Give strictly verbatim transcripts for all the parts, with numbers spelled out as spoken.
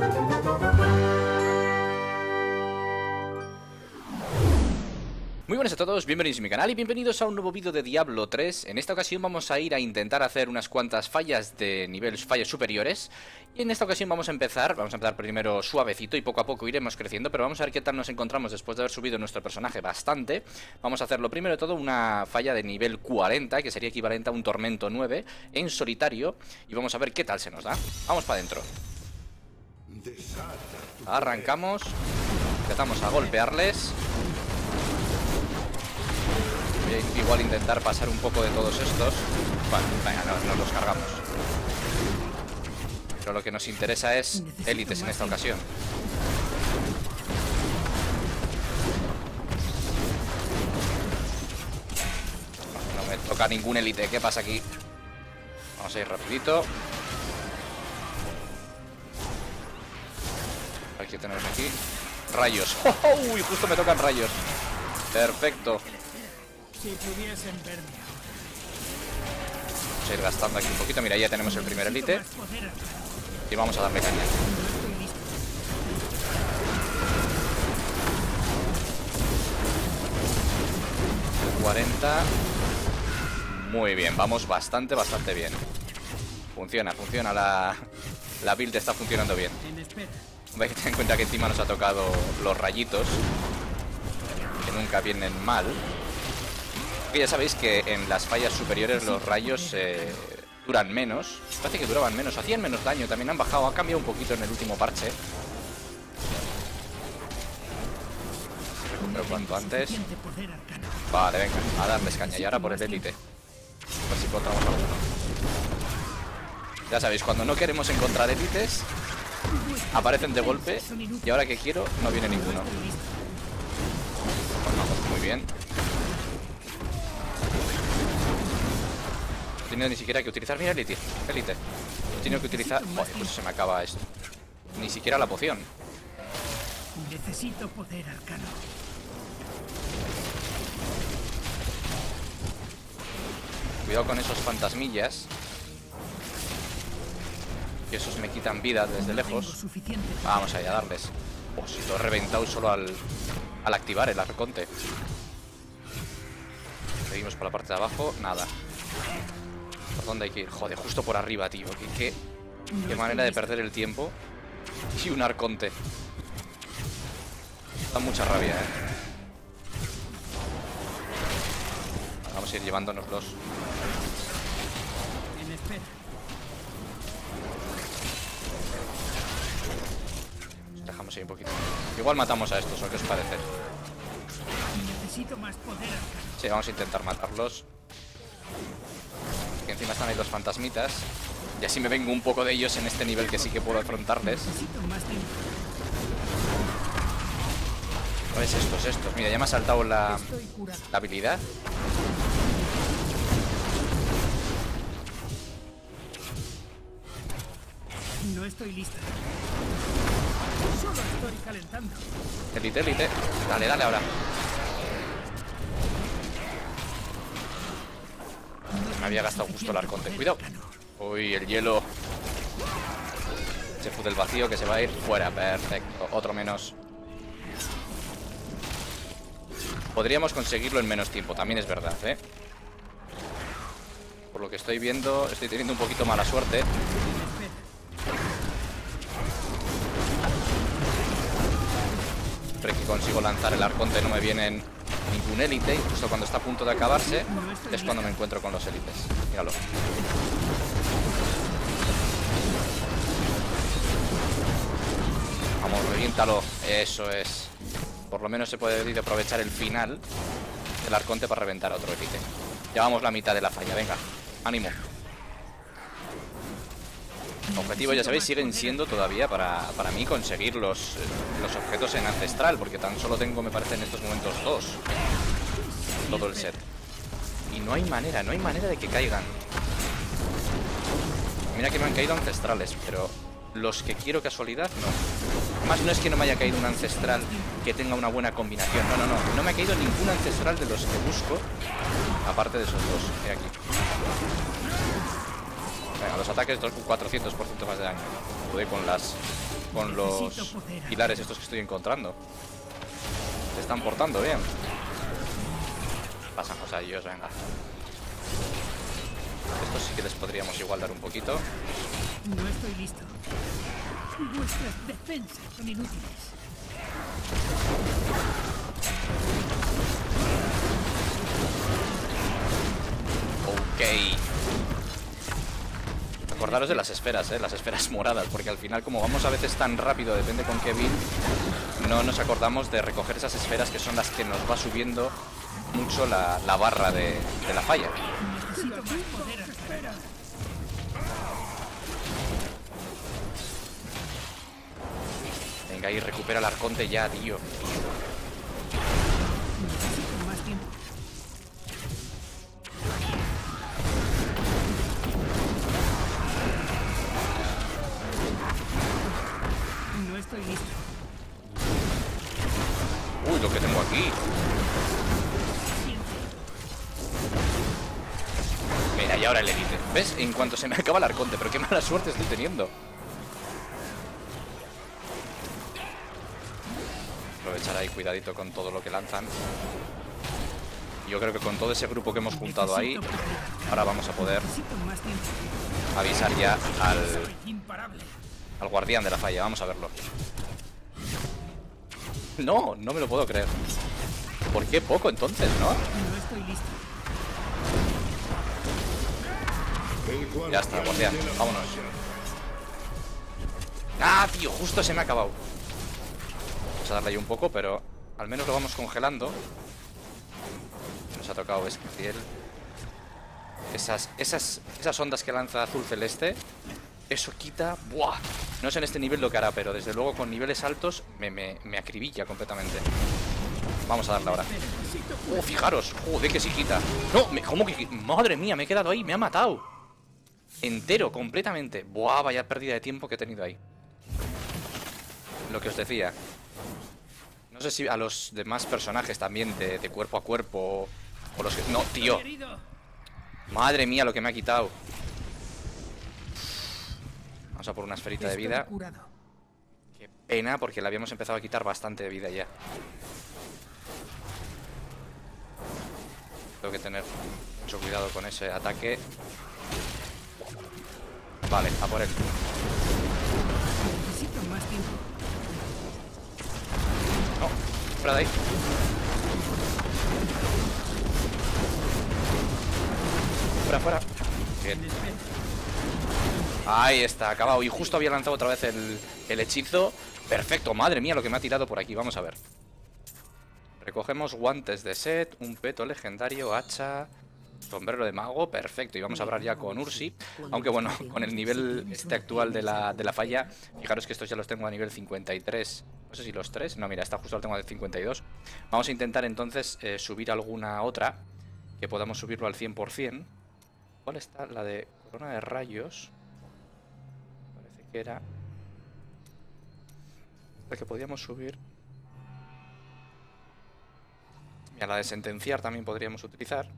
Muy buenas a todos, bienvenidos a mi canal y bienvenidos a un nuevo vídeo de Diablo tres. En esta ocasión vamos a ir a intentar hacer unas cuantas fallas de niveles, fallas superiores. Y en esta ocasión vamos a empezar, vamos a empezar primero suavecito y poco a poco iremos creciendo. Pero vamos a ver qué tal nos encontramos después de haber subido nuestro personaje bastante. Vamos a hacerlo primero de todo una falla de nivel cuarenta, que sería equivalente a un tormento nueve en solitario. Y vamos a ver qué tal se nos da. Vamos para adentro. Arrancamos, empezamos a golpearles. Voy a igual intentar pasar un poco de todos estos. Vale, venga, nos, nos los cargamos. Pero lo que nos interesa es élites en esta ocasión. No me toca ningún élite. ¿Qué pasa aquí? Vamos a ir rapidito. A ver qué tenemos aquí. Rayos. ¡Oh! Uy, justo me tocan rayos. Perfecto. Si pudiesen verme. Vamos a ir gastando aquí un poquito. Mira, ya tenemos el primer elite. Y vamos a darle caña. cuarenta. Muy bien, vamos bastante, bastante bien. Funciona, funciona la, la build está funcionando bien. Vais a tener en cuenta que encima nos ha tocado los rayitos, que nunca vienen mal. Que ya sabéis que en las fallas superiores los rayos eh, duran menos. Parece que duraban menos, hacían menos daño. También han bajado, ha cambiado un poquito en el último parche. Recupero cuanto antes. Vale, venga, a darles caña. Y ahora por el élite. A ver si encontramos alguno. Ya sabéis, cuando no queremos encontrar élites, aparecen de golpe. Y ahora que quiero, no viene ninguno. Vamos, muy bien. No he tenido ni siquiera que utilizar. Mira, élite, élite. No he tenido que utilizar. Joder, pues se me acaba esto. Ni siquiera la poción. Necesito poder arcano. Cuidado con esos fantasmillas. Que esos me quitan vida desde lejos. Vamos allá a darles. Oh, si lo he reventado solo al, al activar el arconte. Seguimos por la parte de abajo. Nada. ¿Por dónde hay que ir? Joder, justo por arriba, tío. ¿Qué, qué, qué manera de perder el tiempo. Y un arconte. Da mucha rabia, eh. Vamos a ir llevándonoslos. Dejamos ahí un poquito. Igual matamos a estos, ¿o qué os parece? Necesito más poder. Sí, vamos a intentar matarlos. Que encima están ahí los fantasmitas. Y así me vengo un poco de ellos en este nivel que sí que puedo afrontarles. ¿No es estos, estos? Mira, ya me ha saltado la, la habilidad. No estoy lista. Solo estoy calentando. Elite, elite. Dale, dale ahora. Me había gastado justo el arconte. Cuidado. Uy, el hielo. Se fue del vacío que se va a ir fuera. Perfecto. Otro menos. Podríamos conseguirlo en menos tiempo. También es verdad, ¿eh? Por lo que estoy viendo, estoy teniendo un poquito mala suerte. Siempre que consigo lanzar el arconte no me vienen ningún élite. Y justo cuando está a punto de acabarse es cuando me encuentro con los élites. Míralo. Vamos, reviéntalo. Eso es. Por lo menos se puede aprovechar el final del arconte para reventar a otro élite. Llevamos la mitad de la falla, venga. Ánimo. Objetivos, ya sabéis, siguen siendo todavía para, para mí conseguir los, los objetos en ancestral, porque tan solo tengo, me parece, en estos momentos dos. Todo el set. Y no hay manera, no hay manera de que caigan. Mira que me han caído ancestrales, pero los que quiero casualidad, no. Más no es que no me haya caído un ancestral que tenga una buena combinación. No, no, no. No me ha caído ningún ancestral de los que busco, aparte de esos dos. Mira aquí. Venga, los ataques cuatrocientos por ciento más de daño. Pude con las con los pilares estos que estoy encontrando. Se están portando bien. Pasan cosas a ellos, venga. Estos sí que les podríamos igual dar un poquito. No estoy listo. Vuestras defensas son inútiles. Ok. Acordaros de las esferas, ¿eh? Las esferas moradas, porque al final, como vamos a veces tan rápido, depende con qué build, no nos acordamos de recoger esas esferas que son las que nos va subiendo mucho la, la barra de, de la falla. Necesito más poder a la esfera. Venga, y recupera el arconte ya, tío. Necesito más tiempo. No estoy listo. Uy, lo que tengo aquí. Mira, y ahora el elite. ¿Ves? En cuanto se me acaba el arconte, pero qué mala suerte estoy teniendo. Aprovechar ahí, cuidadito con todo lo que lanzan. Yo creo que con todo ese grupo que hemos juntado ahí, ahora vamos a poder avisar ya al, al guardián de la falla. Vamos a verlo. No, no me lo puedo creer. ¿Por qué poco entonces, no? No estoy listo. Ya está, guardián, vámonos. Ah, tío, justo se me ha acabado. Vamos a darle ahí un poco, pero al menos lo vamos congelando. Nos ha tocado Esquiel. Esas, esas, esas ondas que lanza azul celeste, eso quita. ¡Buah! No sé en este nivel lo que hará, pero desde luego con niveles altos me, me, me acribilla completamente. Vamos a darle ahora. ¡Oh, fijaros! ¡Joder, que sí quita! ¡No! Me, ¿Cómo que? ¡Madre mía! Me he quedado ahí, me ha matado. Entero, completamente. ¡Buah! Vaya pérdida de tiempo que he tenido ahí. Lo que os decía. No sé si a los demás personajes también de, de cuerpo a cuerpo o los que... No, tío. Madre mía, lo que me ha quitado. Vamos a por una esferita de vida. Qué pena, porque le habíamos empezado a quitar bastante de vida ya. Tengo que tener mucho cuidado con ese ataque. Vale, a por él. Necesito más tiempo. No, fuera de ahí. Fuera, fuera. Bien. Ahí está, acabado. Y justo había lanzado otra vez el, el hechizo. Perfecto, madre mía lo que me ha tirado por aquí. Vamos a ver. Recogemos guantes de set, un peto legendario, hacha, sombrero de mago, perfecto. Y vamos a hablar ya con Ursi. Aunque bueno, con el nivel este actual de la, de la falla, fijaros que estos ya los tengo a nivel cincuenta y tres. No sé si los tres. No, mira, esta justo lo tengo a cincuenta y dos. Vamos a intentar entonces eh, subir alguna otra que podamos subirlo al cien por cien. ¿Cuál está? La de corona de rayos. Parece que era la que podíamos subir. Mira, la de sentenciar también podríamos utilizar. No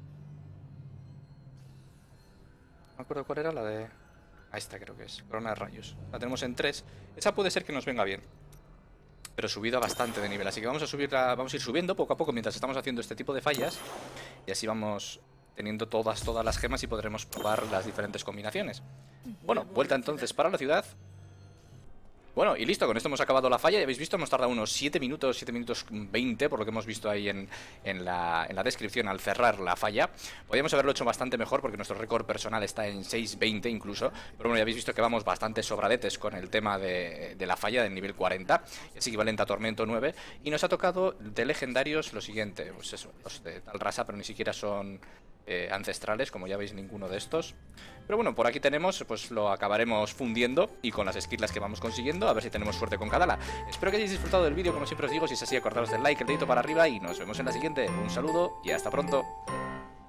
me acuerdo cuál era la de... Ahí está, creo que es. Corona de rayos. La tenemos en tres. Esa puede ser que nos venga bien. Pero subido bastante de nivel. Así que vamos a subirla, vamos a ir subiendo poco a poco mientras estamos haciendo este tipo de fallas. Y así vamos teniendo todas, todas las gemas y podremos probar las diferentes combinaciones. Bueno, vuelta entonces para la ciudad. Bueno, y listo, con esto hemos acabado la falla. Ya habéis visto, hemos tardado unos siete minutos, siete minutos veinte, por lo que hemos visto ahí en, en, la, en la descripción al cerrar la falla. Podríamos haberlo hecho bastante mejor porque nuestro récord personal está en seis veinte incluso. Pero bueno, ya habéis visto que vamos bastante sobradetes con el tema de, de la falla del nivel cuarenta. Es equivalente a Tormento nueve. Y nos ha tocado de legendarios lo siguiente. Pues eso, los de tal raza, pero ni siquiera son... Eh, ancestrales, como ya veis, ninguno de estos. Pero bueno, por aquí tenemos, pues lo acabaremos fundiendo y con las skills que vamos consiguiendo, a ver si tenemos suerte con Kadala. Espero que hayáis disfrutado del vídeo, como siempre os digo. Si es así, acordaros del like, el dedito para arriba y nos vemos en la siguiente. Un saludo y hasta pronto.